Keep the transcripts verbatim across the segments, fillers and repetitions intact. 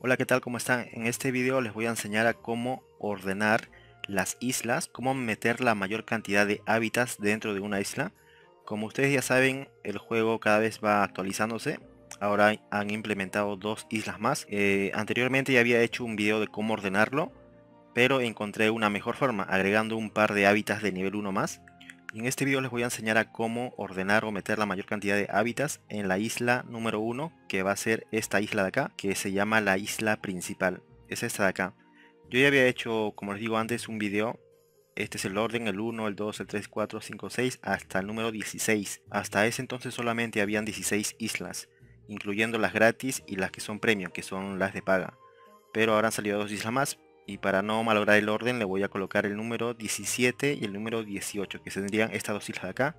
Hola, ¿qué tal? ¿Cómo están? En este video les voy a enseñar a cómo ordenar las islas, cómo meter la mayor cantidad de hábitats dentro de una isla. Como ustedes ya saben, el juego cada vez va actualizándose. Ahora han implementado dos islas más. Eh, anteriormente ya había hecho un video de cómo ordenarlo, pero encontré una mejor forma, agregando un par de hábitats de nivel uno más. Y en este video les voy a enseñar a cómo ordenar o meter la mayor cantidad de hábitats en la isla número uno, que va a ser esta isla de acá, que se llama la isla principal. Es esta de acá. Yo ya había hecho, como les digo antes, un video. Este es el orden, el uno, el dos, el tres, cuatro, cinco, seis, hasta el número dieciséis. Hasta ese entonces solamente habían dieciséis islas, incluyendo las gratis y las que son premium, que son las de paga. Pero ahora han salido dos islas más. Y para no malograr el orden le voy a colocar el número diecisiete y el número dieciocho, que tendrían estas dos islas de acá.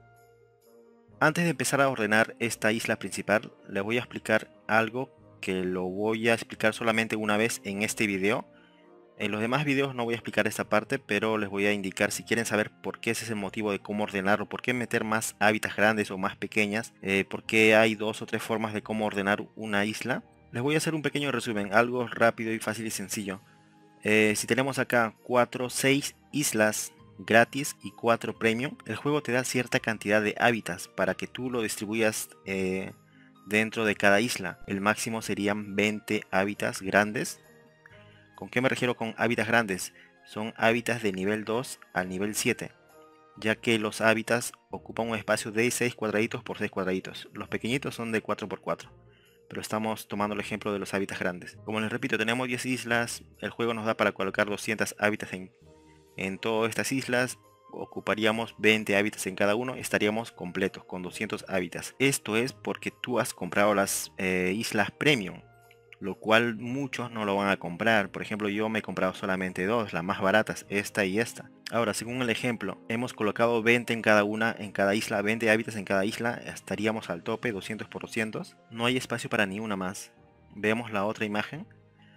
Antes de empezar a ordenar esta isla principal, les voy a explicar algo que lo voy a explicar solamente una vez en este video. En los demás videos no voy a explicar esta parte, pero les voy a indicar, si quieren saber por qué ese es el motivo de cómo ordenarlo, por qué meter más hábitats grandes o más pequeñas, eh, por qué hay dos o tres formas de cómo ordenar una isla. Les voy a hacer un pequeño resumen, algo rápido y fácil y sencillo. Eh, si tenemos acá cuatro, seis islas gratis y cuatro premium, el juego te da cierta cantidad de hábitats para que tú lo distribuyas eh, dentro de cada isla. El máximo serían veinte hábitats grandes. ¿Con qué me refiero con hábitats grandes? Son hábitats de nivel dos al nivel siete, ya que los hábitats ocupan un espacio de seis cuadraditos por seis cuadraditos. Los pequeñitos son de cuatro por cuatro. Pero estamos tomando el ejemplo de los hábitats grandes. Como les repito, tenemos diez islas, el juego nos da para colocar doscientos hábitats en, en todas estas islas, ocuparíamos veinte hábitats en cada uno, estaríamos completos con doscientos hábitats. Esto es porque tú has comprado las eh, islas premium, lo cual muchos no lo van a comprar. Por ejemplo, yo me he comprado solamente dos, las más baratas, esta y esta. Ahora, según el ejemplo, hemos colocado veinte en cada una, en cada isla, veinte hábitats en cada isla, estaríamos al tope, doscientos por doscientos. No hay espacio para ni una más. Veamos la otra imagen.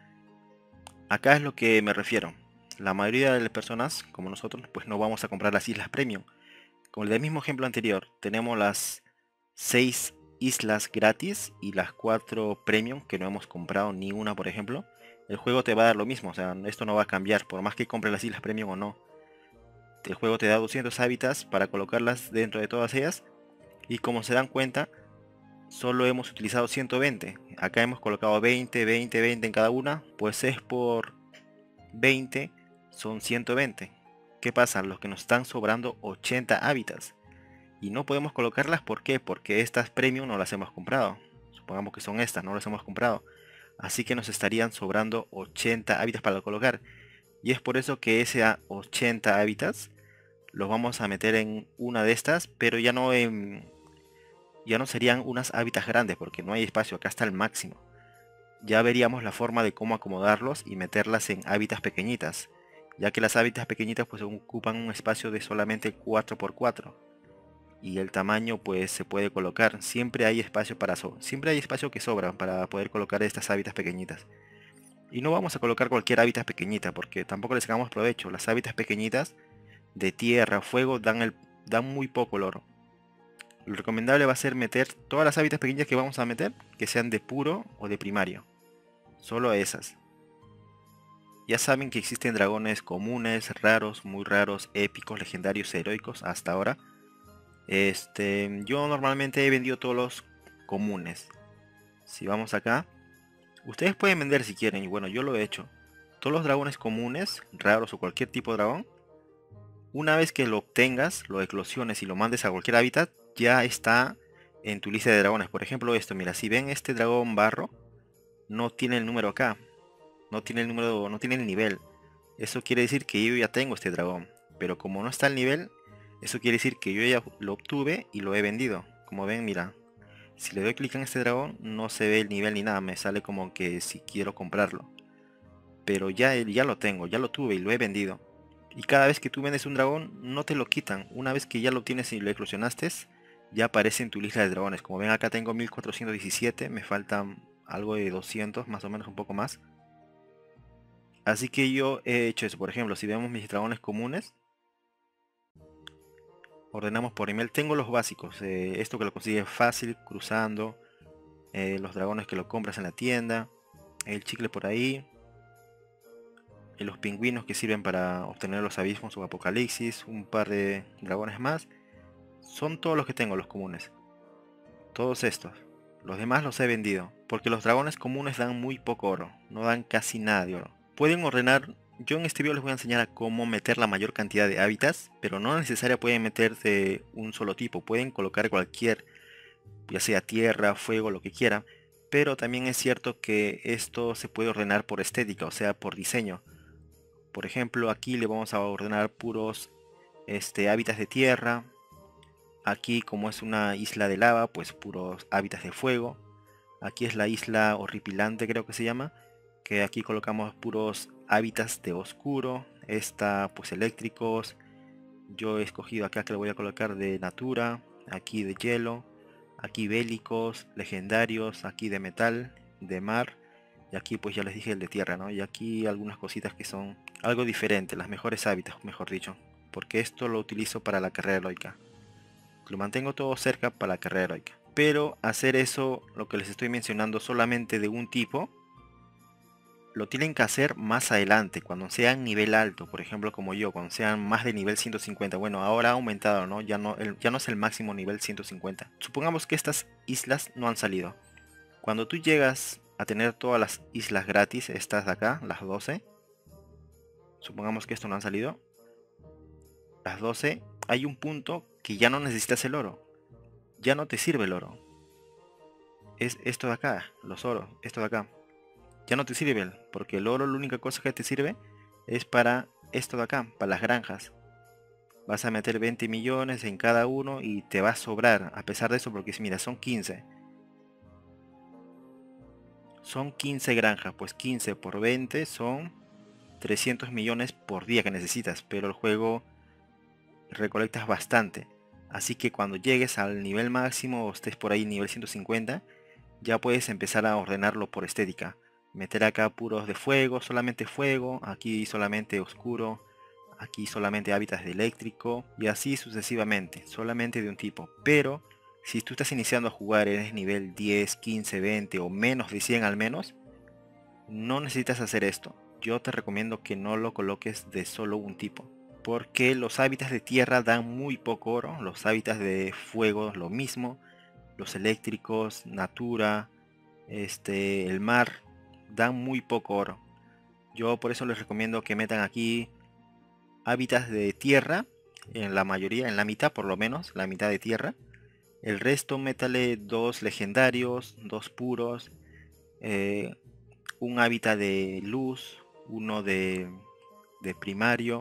Acá es lo que me refiero. La mayoría de las personas, como nosotros, pues no vamos a comprar las islas premium. Con el mismo ejemplo anterior, tenemos las seis islas gratis y las cuatro premium que no hemos comprado ni una, por ejemplo. El juego te va a dar lo mismo, o sea, esto no va a cambiar, por más que compres las islas premium o no. El juego te da doscientos hábitats para colocarlas dentro de todas ellas. Y como se dan cuenta, solo hemos utilizado ciento veinte. Acá hemos colocado veinte, veinte, veinte en cada una. Pues es por veinte, son ciento veinte. ¿Qué pasa? Los que nos están sobrando ochenta hábitats. Y no podemos colocarlas, ¿por qué? Porque estas premium no las hemos comprado. Supongamos que son estas, no las hemos comprado. Así que nos estarían sobrando ochenta hábitats para colocar. Y es por eso que ese ochenta hábitats los vamos a meter en una de estas, pero ya no en, ya no serían unas hábitats grandes porque no hay espacio, acá está el máximo. Ya veríamos la forma de cómo acomodarlos y meterlas en hábitats pequeñitas, ya que las hábitats pequeñitas pues ocupan un espacio de solamente cuatro por cuatro y el tamaño pues se puede colocar, siempre hay espacio para so siempre hay espacio que sobra para poder colocar estas hábitats pequeñitas. Y no vamos a colocar cualquier hábitat pequeñita porque tampoco le sacamos provecho. Las hábitats pequeñitas de tierra, fuego dan, el, dan muy poco oro. Lo recomendable va a ser meter todas las hábitats pequeñas que vamos a meter, que sean de puro o de primario. Solo esas. Ya saben que existen dragones comunes, raros, muy raros, épicos, legendarios, heroicos hasta ahora. Este, yo normalmente he vendido todos los comunes. Si vamos acá, ustedes pueden vender si quieren, y bueno, yo lo he hecho. Todos los dragones comunes, raros o cualquier tipo de dragón, una vez que lo obtengas, lo eclosiones y lo mandes a cualquier hábitat, ya está en tu lista de dragones. Por ejemplo esto, mira, si ven este dragón barro, no tiene el número acá. No tiene el número, no tiene el nivel. Eso quiere decir que yo ya tengo este dragón. Pero como no está el nivel, eso quiere decir que yo ya lo obtuve y lo he vendido. Como ven, mira, si le doy clic en este dragón, no se ve el nivel ni nada. Me sale como que si quiero comprarlo. Pero ya, ya lo tengo, ya lo tuve y lo he vendido. Y cada vez que tú vendes un dragón, no te lo quitan. Una vez que ya lo tienes y lo eclosionaste, ya aparece en tu lista de dragones. Como ven, acá tengo mil cuatrocientos diecisiete, me faltan algo de doscientos, más o menos un poco más. Así que yo he hecho eso. Por ejemplo, si vemos mis dragones comunes, ordenamos por email. Tengo los básicos. Eh, esto que lo consigues fácil, cruzando. Eh, los dragones que lo compras en la tienda. el chicle por ahí, y los pingüinos que sirven para obtener los abismos o apocalipsis, un par de dragones más. Son todos los que tengo, los comunes. Todos estos. Los demás los he vendido, porque los dragones comunes dan muy poco oro, no dan casi nada de oro. Pueden ordenar, yo en este video les voy a enseñar a cómo meter la mayor cantidad de hábitats, pero no necesaria pueden meter de un solo tipo, pueden colocar cualquier, ya sea tierra, fuego, lo que quieran, pero también es cierto que esto se puede ordenar por estética, o sea, por diseño. Por ejemplo, aquí le vamos a ordenar puros este, hábitats de tierra. Aquí, como es una isla de lava, pues puros hábitats de fuego. Aquí es la isla horripilante, creo que se llama, que aquí colocamos puros hábitats de oscuro. Esta pues eléctricos. Yo he escogido acá que lo voy a colocar de natura. Aquí de hielo. Aquí bélicos, legendarios. Aquí de metal, de mar. Y aquí pues ya les dije el de tierra, ¿no? Y aquí algunas cositas que son algo diferente, las mejores hábitats, mejor dicho. Porque esto lo utilizo para la carrera heroica. Lo mantengo todo cerca para la carrera heroica. Pero hacer eso, lo que les estoy mencionando, solamente de un tipo, lo tienen que hacer más adelante, cuando sean nivel alto, por ejemplo como yo, cuando sean más de nivel ciento cincuenta. Bueno, ahora ha aumentado, ¿no? Ya no, el, ya no es el máximo nivel ciento cincuenta. Supongamos que estas islas no han salido. Cuando tú llegas a tener todas las islas gratis, estas de acá, las doce, supongamos que esto no han salido, las doce, hay un punto que ya no necesitas el oro. Ya no te sirve el oro. Es esto de acá, los oros, esto de acá. Ya no te sirve, porque el oro, la única cosa que te sirve es para esto de acá, para las granjas. Vas a meter veinte millones en cada uno y te va a sobrar, a pesar de eso, porque mira, son quince. Son quince granjas, pues quince por veinte son trescientos millones por día que necesitas, pero el juego recolectas bastante. Así que cuando llegues al nivel máximo o estés por ahí nivel ciento cincuenta, ya puedes empezar a ordenarlo por estética. Meter acá puros de fuego, solamente fuego, aquí solamente oscuro, aquí solamente hábitats de eléctrico y así sucesivamente, solamente de un tipo. Pero si tú estás iniciando a jugar, eres nivel diez, quince, veinte o menos de cien al menos, no necesitas hacer esto. Yo te recomiendo que no lo coloques de solo un tipo, porque los hábitats de tierra dan muy poco oro, los hábitats de fuego lo mismo, los eléctricos, natura, este, el mar, dan muy poco oro. Yo por eso les recomiendo que metan aquí hábitats de tierra, en la mayoría, en la mitad por lo menos, la mitad de tierra. El resto métale dos legendarios, dos puros, eh, un hábitat de luz, uno de, de primario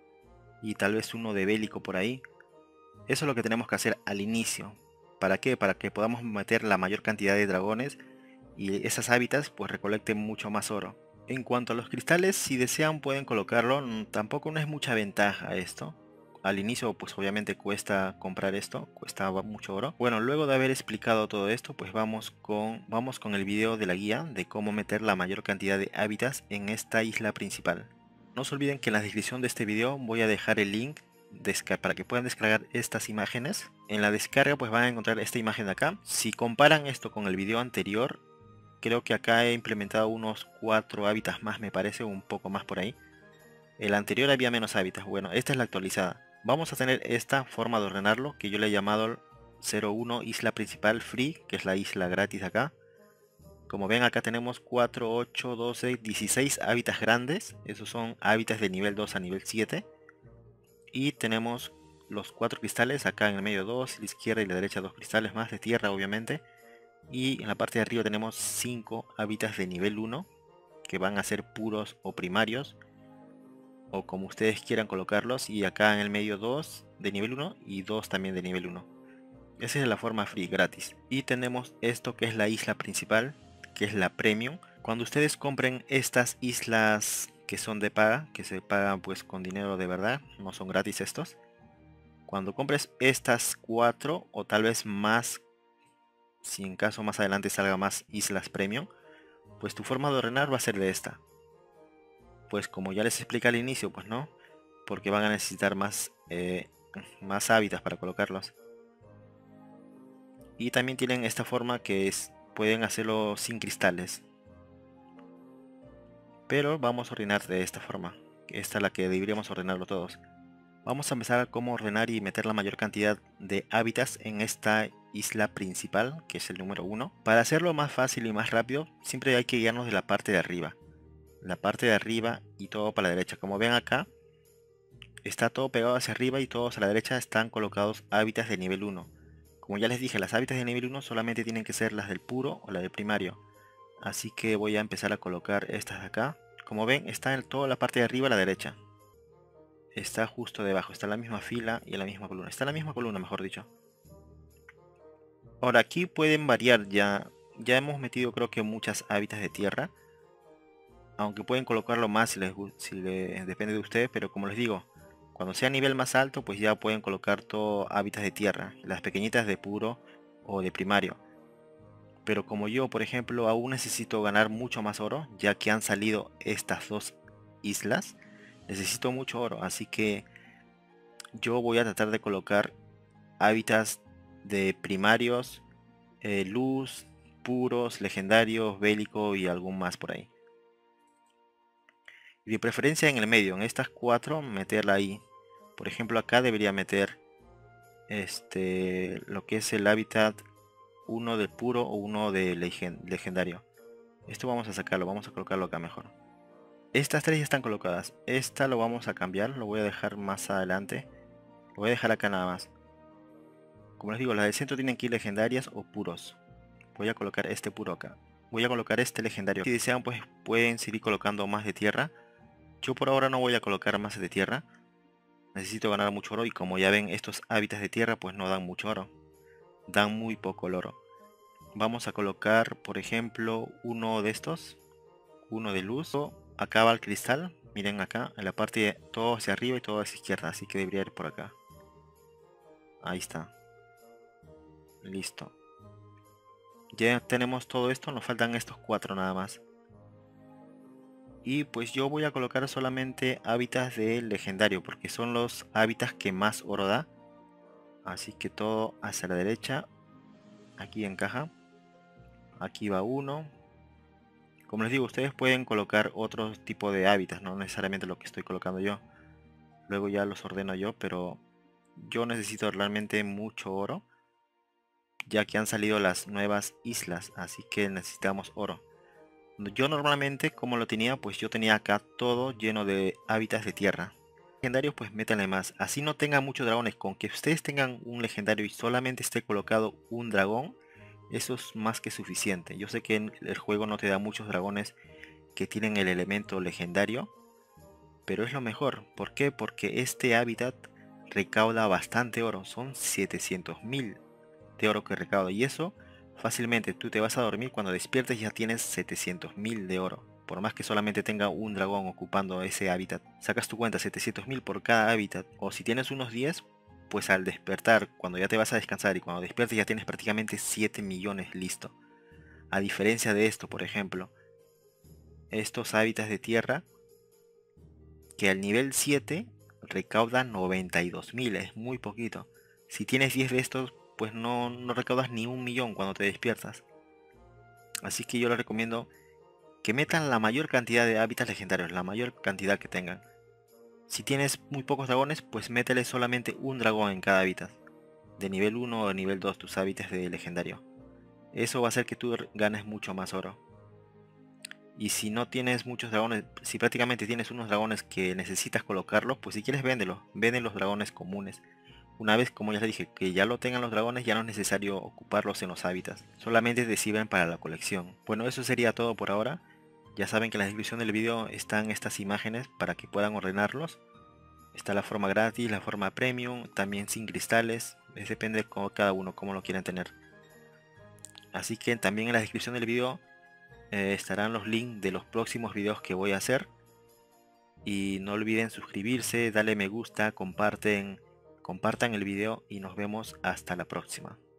y tal vez uno de bélico por ahí. Eso es lo que tenemos que hacer al inicio. ¿Para qué? Para que podamos meter la mayor cantidad de dragones y esas hábitats pues recolecten mucho más oro. En cuanto a los cristales, si desean pueden colocarlo, tampoco no es mucha ventaja esto. Al inicio pues obviamente cuesta comprar esto, cuesta mucho oro. Bueno, luego de haber explicado todo esto, pues vamos con, vamos con el video de la guía de cómo meter la mayor cantidad de hábitats en esta isla principal. No se olviden que en la descripción de este video voy a dejar el link para que puedan descargar estas imágenes. En la descarga pues van a encontrar esta imagen de acá. Si comparan esto con el video anterior, creo que acá he implementado unos cuatro hábitats más, me parece, un poco más por ahí. El anterior había menos hábitats. Bueno, esta es la actualizada. Vamos a tener esta forma de ordenarlo, que yo le he llamado cero uno isla principal free, que es la isla gratis acá. Como ven, acá tenemos cuatro, ocho, doce, dieciséis hábitats grandes. Esos son hábitats de nivel dos a nivel siete. Y tenemos los cuatro cristales, acá en el medio dos, la izquierda y la derecha dos cristales más de tierra obviamente. Y en la parte de arriba tenemos cinco hábitats de nivel uno, que van a ser puros o primarios, o como ustedes quieran colocarlos. Y acá en el medio dos de nivel uno y dos también de nivel uno. Esa es la forma free, gratis. Y tenemos esto que es la isla principal, que es la premium. Cuando ustedes compren estas islas que son de paga, que se pagan pues con dinero de verdad, no son gratis estos. Cuando compres estas cuatro o tal vez más, si en caso más adelante salga más islas premium, pues tu forma de ordenar va a ser de esta. Pues como ya les expliqué al inicio, pues no, porque van a necesitar más, eh, más hábitats para colocarlos. Y también tienen esta forma que es, pueden hacerlo sin cristales. pero vamos a ordenar de esta forma. Esta es la que deberíamos ordenarlo todos. Vamos a empezar a cómo ordenar y meter la mayor cantidad de hábitats en esta isla principal, que es el número uno. Para hacerlo más fácil y más rápido, siempre hay que guiarnos de la parte de arriba. La parte de arriba y todo para la derecha. Como ven acá, está todo pegado hacia arriba y todos a la derecha están colocados hábitats de nivel uno. Como ya les dije, las hábitats de nivel uno solamente tienen que ser las del puro o la del primario. Así que voy a empezar a colocar estas de acá. Como ven, está en toda la parte de arriba a la derecha. Está justo debajo, está en la misma fila y en la misma columna. Está en la misma columna, mejor dicho. Ahora aquí pueden variar ya. Ya hemos metido creo que muchas hábitats de tierra. Aunque pueden colocarlo más si les, si les depende de ustedes, pero como les digo, cuando sea nivel más alto, pues ya pueden colocar todo hábitats de tierra. Las pequeñitas de puro o de primario. Pero como yo, por ejemplo, aún necesito ganar mucho más oro, ya que han salido estas dos islas. Necesito mucho oro, así que yo voy a tratar de colocar hábitats de primarios, eh, luz, puros, legendarios, bélico y algún más por ahí. Y de preferencia en el medio, en estas cuatro, meterla ahí. Por ejemplo, acá debería meter este lo que es el hábitat uno de puro o uno de legend legendario. Esto vamos a sacarlo, vamos a colocarlo acá mejor. Estas tres ya están colocadas. Esta lo vamos a cambiar, lo voy a dejar más adelante. Lo voy a dejar acá nada más. Como les digo, las del centro tienen que ir legendarias o puros. Voy a colocar este puro acá. Voy a colocar este legendario. Si desean, pues pueden seguir colocando más de tierra. Yo por ahora no voy a colocar más de tierra. Necesito ganar mucho oro y como ya ven, estos hábitats de tierra pues no dan mucho oro. Dan muy poco el oro. Vamos a colocar, por ejemplo, uno de estos. Uno de luz. Acá va el cristal. Miren acá, en la parte de todo hacia arriba y todo hacia izquierda. Así que debería ir por acá. Ahí está. Listo. Ya tenemos todo esto, nos faltan estos cuatro nada más. Y pues yo voy a colocar solamente hábitats de legendario, porque son los hábitats que más oro da. Así que todo hacia la derecha. Aquí encaja. Aquí va uno. Como les digo, ustedes pueden colocar otro tipo de hábitats, no necesariamente lo que estoy colocando yo. Luego ya los ordeno yo, pero yo necesito realmente mucho oro, ya que han salido las nuevas islas, así que necesitamos oro. Yo normalmente, como lo tenía, pues yo tenía acá todo lleno de hábitats de tierra. Legendarios, pues métanle más. Así no tengan muchos dragones. Con que ustedes tengan un legendario y solamente esté colocado un dragón, eso es más que suficiente. Yo sé que en el juego no te da muchos dragones que tienen el elemento legendario, pero es lo mejor. ¿Por qué? Porque este hábitat recauda bastante oro. Son setecientos mil de oro que recauda. Y eso fácilmente tú te vas a dormir, cuando despiertes ya tienes setecientos mil de oro. Por más que solamente tenga un dragón ocupando ese hábitat. Sacas tu cuenta, setecientos mil por cada hábitat. O si tienes unos diez, pues al despertar, cuando ya te vas a descansar y cuando despiertes ya tienes prácticamente siete millones listo. A diferencia de esto, por ejemplo, estos hábitats de tierra, que al nivel siete recaudan noventa y dos mil, es muy poquito. Si tienes diez de estos, pues no, no recaudas ni un millón cuando te despiertas. Así que yo les recomiendo que metan la mayor cantidad de hábitats legendarios, la mayor cantidad que tengan. Si tienes muy pocos dragones, pues métele solamente un dragón en cada hábitat. De nivel uno o de nivel dos tus hábitats de legendario. Eso va a hacer que tú ganes mucho más oro. Y si no tienes muchos dragones, si prácticamente tienes unos dragones que necesitas colocarlos, pues si quieres véndelos, venden los dragones comunes. Una vez, como ya les dije, que ya lo tengan los dragones, ya no es necesario ocuparlos en los hábitats, solamente te sirven para la colección. Bueno, eso sería todo por ahora. Ya saben que en la descripción del vídeo están estas imágenes para que puedan ordenarlos. Está la forma gratis, la forma premium, también sin cristales, es depende de cada uno cómo lo quieran tener. Así que también en la descripción del vídeo eh, estarán los links de los próximos videos que voy a hacer. Y no olviden suscribirse, darle me gusta, comparten, compartan el video y nos vemos hasta la próxima.